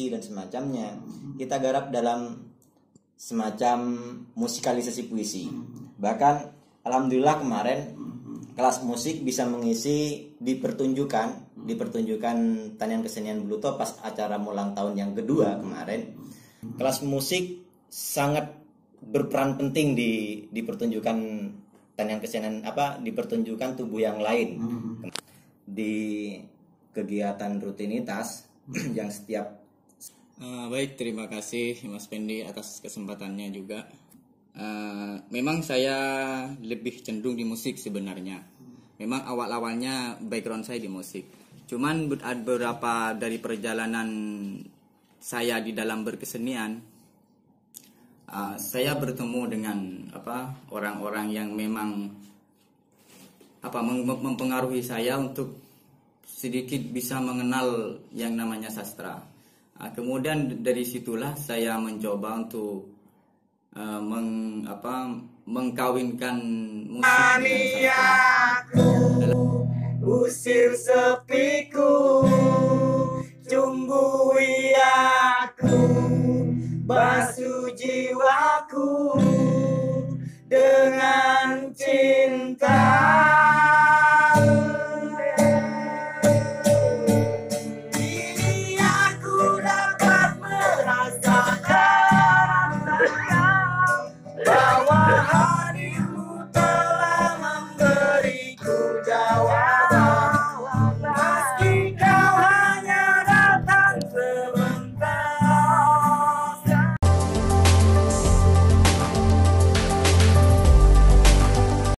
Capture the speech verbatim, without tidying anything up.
puisi dan semacamnya, kita garap dalam semacam musikalisasi puisi. Bahkan alhamdulillah kemarin kelas musik bisa mengisi di pertunjukan di pertunjukan tanian kesenian Bluto pas acara ulang tahun yang kedua kemarin. Kelas musik sangat berperan penting di di pertunjukan tanian kesenian apa di pertunjukan tubuh yang lain. Di kegiatan rutinitas yang setiap uh, baik, terima kasih Mas Pendi atas kesempatannya juga. Uh, memang saya lebih cenderung di musik sebenarnya. Memang awal-awalnya background saya di musik. Cuman beberapa dari perjalanan saya di dalam berkesenian, Uh, saya bertemu dengan apa orang-orang yang memang apa mem mempengaruhi saya untuk sedikit bisa mengenal yang namanya sastra. Uh, kemudian dari situlah saya mencoba untuk uh, meng, apa, mengkawinkan musik dengan